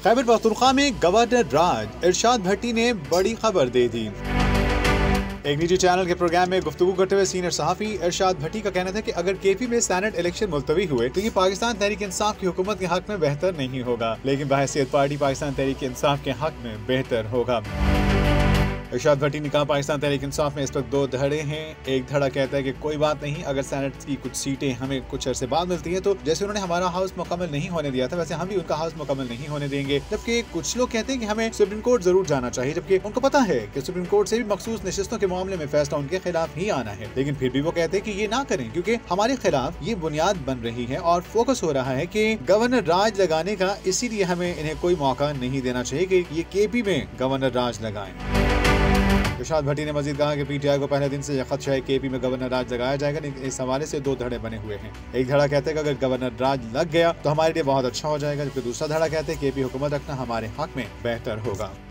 खैबर पख्तूनख्वा में गवर्नर राज इरशाद भट्टी ने बड़ी खबर दे दी। एक निजी चैनल के प्रोग्राम में गुफ्तगू करते हुए सीनियर सहाफी इरशाद भट्टी का कहना था कि अगर केपी में सेनेट इलेक्शन मुलतवी हुए तो ये पाकिस्तान तहरीक इंसाफ की हुकूमत के हक में बेहतर नहीं होगा, लेकिन बहैसियत पार्टी पाकिस्तान तहरीक इंसाफ के हक में बेहतर होगा। इरशाद भट्टी ने कहा, पाकिस्तान तहरीक इंसाफ में इस वक्त दो धड़े हैं। एक धड़ा कहता है कि कोई बात नहीं, अगर सेनेट की कुछ सीटें हमें कुछ अरसे बाद मिलती हैं तो जैसे उन्होंने हमारा हाउस मुकम्मल नहीं होने दिया था वैसे हम भी उनका हाउस मुकम्मल नहीं होने देंगे। जबकि कुछ लोग कहते हैं कि हमें सुप्रीम कोर्ट जरूर जाना चाहिए, जबकि उनको पता है कि सुप्रीम कोर्ट से भी मखसूस नशिस्तों के मामले में फैसला उनके खिलाफ ही आना है, लेकिन फिर भी वो कहते हैं कि ये ना करें क्योंकि हमारे खिलाफ ये बुनियाद बन रही है और फोकस हो रहा है कि गवर्नर राज लगाने का, इसीलिए हमें इन्हें कोई मौका नहीं देना चाहिए कि ये केपी में गवर्नर राज लगाएं। इरशाद भट्टी ने मजीद कहा कि पीटीआई को पहले दिन से यह खदशा है केपी में गवर्नर राज लगाया जाएगा, लेकिन इस हवाले से दो धड़े बने हुए हैं। एक धड़ा कहते हैं कि अगर गवर्नर राज लग गया तो हमारे लिए बहुत अच्छा हो जाएगा, जबकि दूसरा धड़ा कहते हैं केपी हुकूमत रखना हमारे हक में बेहतर होगा।